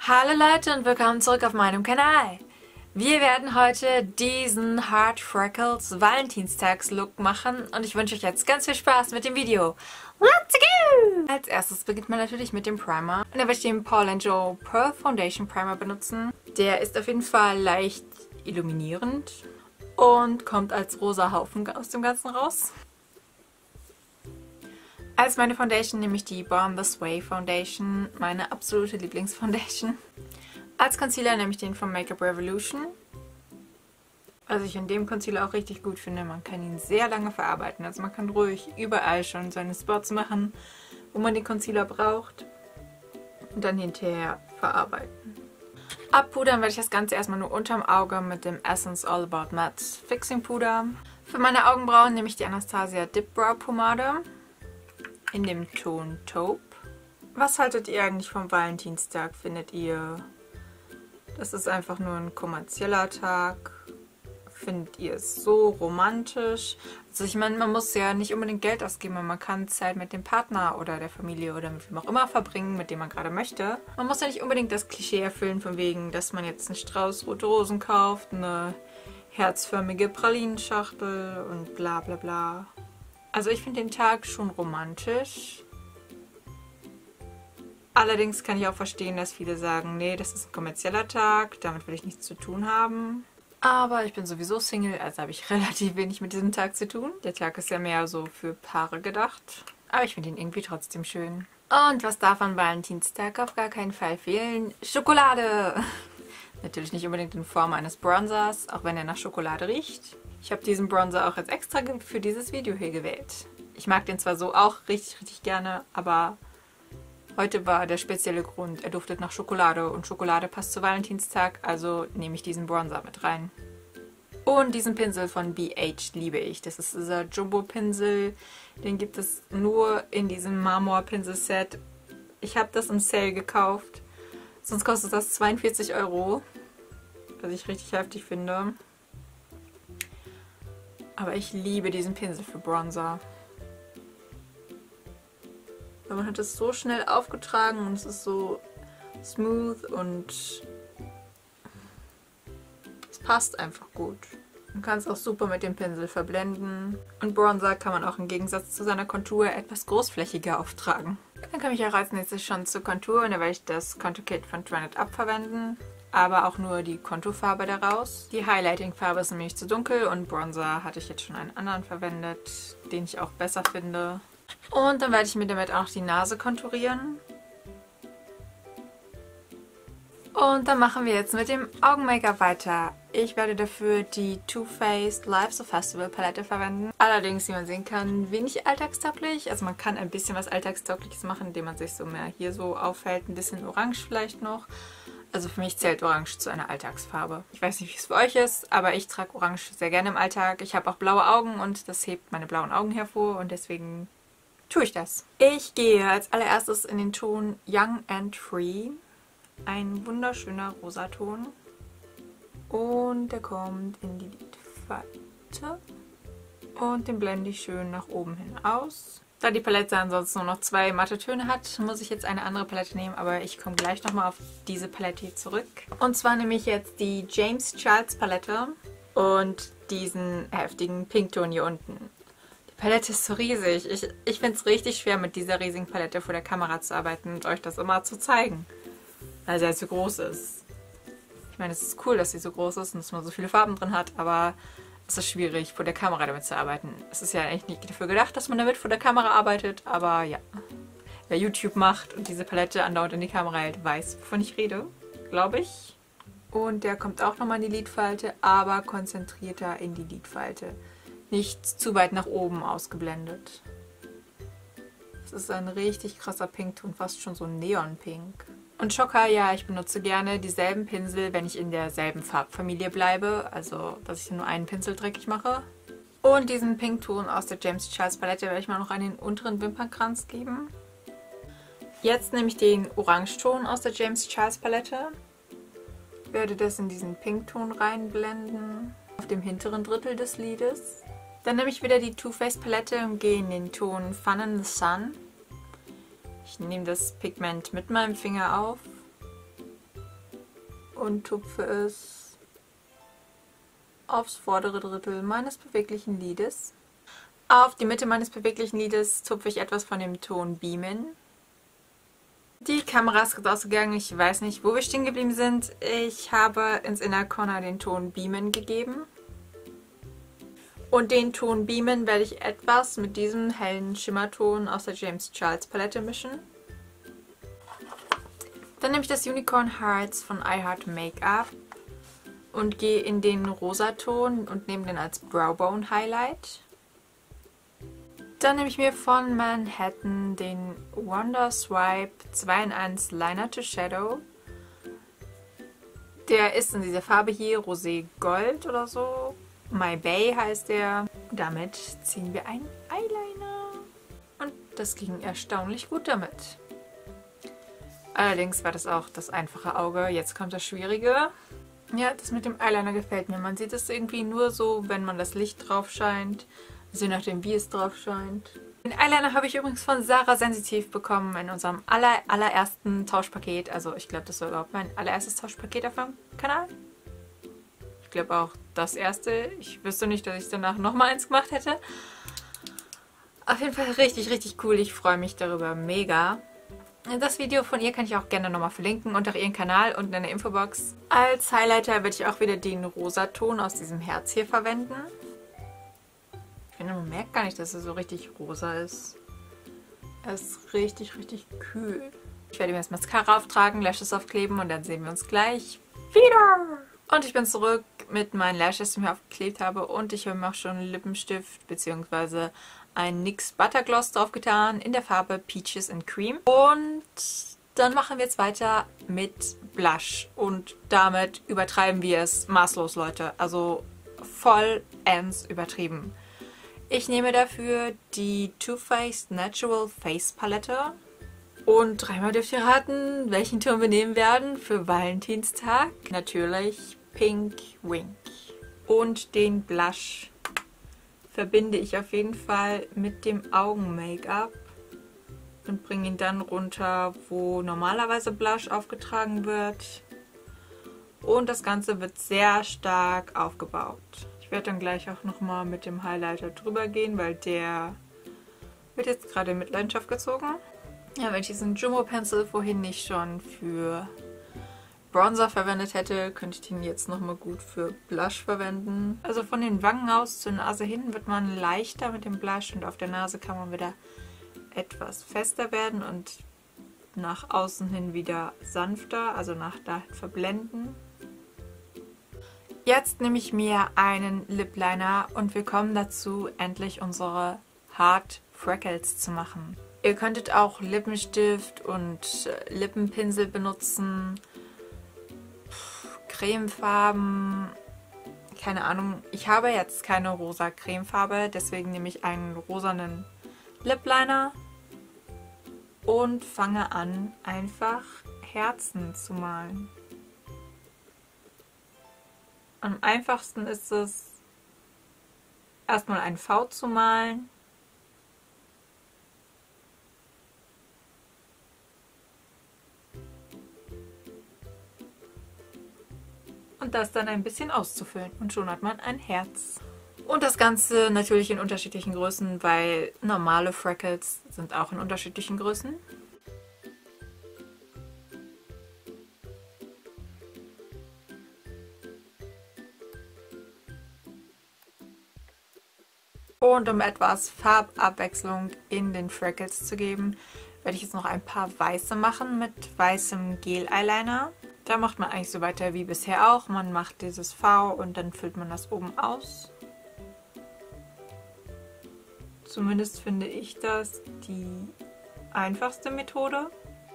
Hallo Leute und willkommen zurück auf meinem Kanal. Wir werden heute diesen Hard Freckles Valentinstags-Look machen und ich wünsche euch jetzt ganz viel Spaß mit dem Video. Let's go! Als erstes beginnt man natürlich mit dem Primer. Und da werde ich den Paul & Joe Pearl Foundation Primer benutzen. Der ist auf jeden Fall leicht illuminierend und kommt als rosa Haufen aus dem Ganzen raus. Als meine Foundation nehme ich die Born This Way Foundation, meine absolute Lieblingsfoundation. Als Concealer nehme ich den von Makeup Revolution. Was ich in dem Concealer auch richtig gut finde, man kann ihn sehr lange verarbeiten. Also man kann ruhig überall schon seine Spots machen, wo man den Concealer braucht. Und dann hinterher verarbeiten. Abpudern werde ich das Ganze erstmal nur unterm Auge mit dem Essence All About Matte Fixing Puder. Für meine Augenbrauen nehme ich die Anastasia Dip Brow Pomade in dem Ton Taupe. Was haltet ihr eigentlich vom Valentinstag? Findet ihr, das ist einfach nur ein kommerzieller Tag? Findet ihr es so romantisch? Also ich meine, man muss ja nicht unbedingt Geld ausgeben, man kann Zeit mit dem Partner oder der Familie oder mit wem auch immer verbringen, mit dem man gerade möchte. Man muss ja nicht unbedingt das Klischee erfüllen von wegen, dass man jetzt einen Strauß rote Rosen kauft, eine herzförmige Pralinenschachtel und bla bla bla. Also ich finde den Tag schon romantisch. Allerdings kann ich auch verstehen, dass viele sagen, nee, das ist ein kommerzieller Tag, damit will ich nichts zu tun haben. Aber ich bin sowieso Single, also habe ich relativ wenig mit diesem Tag zu tun. Der Tag ist ja mehr so für Paare gedacht. Aber ich finde ihn irgendwie trotzdem schön. Und was darf an Valentinstag auf gar keinen Fall fehlen? Schokolade! Natürlich nicht unbedingt in Form eines Bronzers, auch wenn er nach Schokolade riecht. Ich habe diesen Bronzer auch jetzt extra für dieses Video hier gewählt. Ich mag den zwar so auch richtig gerne, aber heute war der spezielle Grund, er duftet nach Schokolade und Schokolade passt zu Valentinstag, also nehme ich diesen Bronzer mit rein. Und diesen Pinsel von BH liebe ich. Das ist dieser Jumbo-Pinsel, den gibt es nur in diesem Marmor-Pinsel-Set. Ich habe das im Sale gekauft, sonst kostet das 42 €, was ich richtig heftig finde. Aber ich liebe diesen Pinsel für Bronzer. Weil man hat es so schnell aufgetragen und es ist so smooth und es passt einfach gut. Man kann es auch super mit dem Pinsel verblenden. Und Bronzer kann man auch im Gegensatz zu seiner Kontur etwas großflächiger auftragen. Dann komme ich auch als nächstes schon zur Kontur und da werde ich das Contour Kit von Trend Up verwenden. Aber auch nur die Konturfarbe daraus. Die Highlighting-Farbe ist nämlich zu dunkel und Bronzer hatte ich jetzt schon einen anderen verwendet, den ich auch besser finde. Und dann werde ich mir damit auch die Nase konturieren. Und dann machen wir jetzt mit dem Augen-Make-up weiter. Ich werde dafür die Too Faced Life's a Festival Palette verwenden. Allerdings, wie man sehen kann, wenig alltagstauglich. Also man kann ein bisschen was Alltagstaugliches machen, indem man sich so mehr hier so aufhält. Ein bisschen orange vielleicht noch. Also für mich zählt Orange zu einer Alltagsfarbe. Ich weiß nicht, wie es für euch ist, aber ich trage Orange sehr gerne im Alltag. Ich habe auch blaue Augen und das hebt meine blauen Augen hervor und deswegen tue ich das. Ich gehe als allererstes in den Ton Young and Free. Ein wunderschöner Rosaton. Und der kommt in die Lidfalte. Und den blende ich schön nach oben hin aus. Da die Palette ansonsten nur noch 2 matte Töne hat, muss ich jetzt eine andere Palette nehmen, aber ich komme gleich nochmal auf diese Palette hier zurück. Und zwar nehme ich jetzt die James Charles Palette und diesen heftigen Pinkton hier unten. Die Palette ist so riesig. Ich finde es richtig schwer, mit dieser riesigen Palette vor der Kamera zu arbeiten und euch das immer zu zeigen, weil sie halt so groß ist. Ich meine, es ist cool, dass sie so groß ist und dass man so viele Farben drin hat, aber es ist schwierig, vor der Kamera damit zu arbeiten. Es ist ja eigentlich nicht dafür gedacht, dass man damit vor der Kamera arbeitet, aber ja. Wer YouTube macht und diese Palette andauernd in die Kamera hält, weiß, wovon ich rede, glaube ich. Und der kommt auch nochmal in die Lidfalte, aber konzentrierter in die Lidfalte. Nicht zu weit nach oben ausgeblendet. Das ist ein richtig krasser Pinkton, fast schon so Neonpink. Und Schocker, ja, ich benutze gerne dieselben Pinsel, wenn ich in derselben Farbfamilie bleibe. Also, dass ich nur einen Pinsel dreckig mache. Und diesen Pinkton aus der James Charles Palette werde ich mal noch an den unteren Wimpernkranz geben. Jetzt nehme ich den Orangeton aus der James Charles Palette. Werde das in diesen Pinkton reinblenden. Auf dem hinteren Drittel des Lides. Dann nehme ich wieder die Too Faced Palette und gehe in den Ton Fun in the Sun. Ich nehme das Pigment mit meinem Finger auf und tupfe es aufs vordere Drittel meines beweglichen Lides. Auf die Mitte meines beweglichen Lides tupfe ich etwas von dem Ton Beamen. Die Kamera ist gerade ausgegangen, ich weiß nicht, wo wir stehen geblieben sind. Ich habe ins Inner Corner den Ton Beamen gegeben. Und den Ton Beamen werde ich etwas mit diesem hellen Schimmerton aus der James Charles Palette mischen. Dann nehme ich das Unicorn Hearts von I Heart Makeup und gehe in den Rosaton und nehme den als Browbone Highlight. Dann nehme ich mir von Manhattan den Wonder Swipe 2 in 1 Liner to Shadow. Der ist in dieser Farbe hier, Rosé Gold oder so. My Bay heißt der. Damit ziehen wir einen Eyeliner. Und das ging erstaunlich gut damit. Allerdings war das auch das einfache Auge. Jetzt kommt das Schwierige. Ja, das mit dem Eyeliner gefällt mir. Man sieht es irgendwie nur so, wenn man das Licht drauf scheint. Also je nachdem, wie es drauf scheint. Den Eyeliner habe ich übrigens von Sarah Sensitiv bekommen in unserem allerersten Tauschpaket. Also ich glaube, das war überhaupt mein allererstes Tauschpaket auf meinem Kanal. Ich glaube auch das erste. Ich wüsste nicht, dass ich danach nochmal eins gemacht hätte. Auf jeden Fall richtig, richtig cool. Ich freue mich darüber mega. Das Video von ihr kann ich auch gerne nochmal verlinken unter ihren Kanal unten in der Infobox. Als Highlighter werde ich auch wieder den Rosaton aus diesem Herz hier verwenden. Ich finde, man merkt gar nicht, dass er so richtig rosa ist. Er ist richtig, richtig kühl. Ich werde ihm jetzt Mascara auftragen, Lashes aufkleben und dann sehen wir uns gleich wieder. Und ich bin zurück mit meinen Lashes, die ich mir aufgeklebt habe. Und ich habe mir auch schon einen Lippenstift bzw. ein NYX Buttergloss draufgetan in der Farbe Peaches and Cream. Und dann machen wir jetzt weiter mit Blush. Und damit übertreiben wir es maßlos, Leute. Also vollends übertrieben. Ich nehme dafür die Too Faced Natural Face Palette. Und dreimal dürft ihr raten, welchen Ton wir nehmen werden für Valentinstag. Natürlich Pink Wink. Und den Blush verbinde ich auf jeden Fall mit dem Augen-Make-up und bringe ihn dann runter, wo normalerweise Blush aufgetragen wird. Und das Ganze wird sehr stark aufgebaut. Ich werde dann gleich auch nochmal mit dem Highlighter drüber gehen, weil der wird jetzt gerade in Mitleidenschaft gezogen. Ja, wenn ich diesen Jumbo Pencil vorhin nicht schon für Bronzer verwendet hätte, könnte ich den jetzt nochmal gut für Blush verwenden. Also von den Wangen aus zur Nase hin wird man leichter mit dem Blush und auf der Nase kann man wieder etwas fester werden und nach außen hin wieder sanfter, also nach dahin verblenden. Jetzt nehme ich mir einen Lip Liner und wir kommen dazu, endlich unsere Hard Freckles zu machen. Ihr könntet auch Lippenstift und Lippenpinsel benutzen, Cremefarben, keine Ahnung. Ich habe jetzt keine rosa Cremefarbe, deswegen nehme ich einen rosanen Lip Liner und fange an, einfach Herzen zu malen. Am einfachsten ist es, erstmal ein V zu malen. Und das dann ein bisschen auszufüllen. Und schon hat man ein Herz. Und das Ganze natürlich in unterschiedlichen Größen, weil normale Freckles sind auch in unterschiedlichen Größen. Und um etwas Farbabwechslung in den Freckles zu geben, werde ich jetzt noch ein paar weiße machen mit weißem Gel-Eyeliner. Da macht man eigentlich so weiter wie bisher auch. Man macht dieses V und dann füllt man das oben aus. Zumindest finde ich das die einfachste Methode.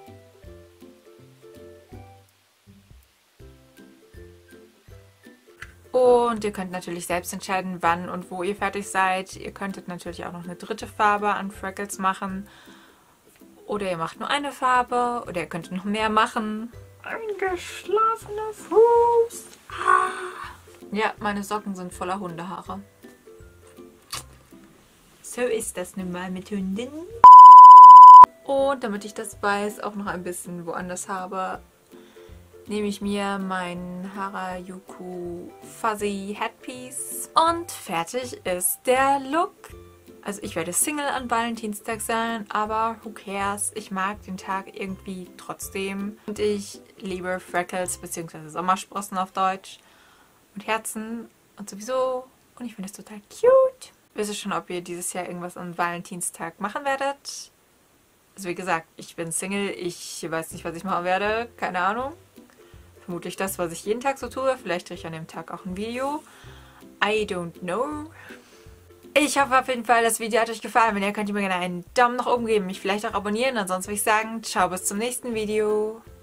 Und ihr könnt natürlich selbst entscheiden, wann und wo ihr fertig seid. Ihr könntet natürlich auch noch eine dritte Farbe an Freckles machen. Oder ihr macht nur eine Farbe. Oder ihr könntet noch mehr machen. Ein geschlafener Fuß. Ah. Ja, meine Socken sind voller Hundehaare. So ist das nun mal mit Hunden. Und damit ich das Weiß auch noch ein bisschen woanders habe, nehme ich mir mein Harajuku Fuzzy Headpiece und fertig ist der Look. Also ich werde Single an Valentinstag sein, aber who cares? Ich mag den Tag irgendwie trotzdem. Und ich liebe Freckles bzw. Sommersprossen auf Deutsch und Herzen und sowieso. Und ich finde es total cute. Wisst ihr schon, ob ihr dieses Jahr irgendwas am Valentinstag machen werdet? Also wie gesagt, ich bin Single, ich weiß nicht, was ich machen werde, keine Ahnung. Vermutlich das, was ich jeden Tag so tue. Vielleicht drehe ich an dem Tag auch ein Video. I don't know. Ich hoffe auf jeden Fall, das Video hat euch gefallen. Wenn ja, könnt ihr mir gerne einen Daumen nach oben geben, mich vielleicht auch abonnieren. Ansonsten würde ich sagen, ciao, bis zum nächsten Video.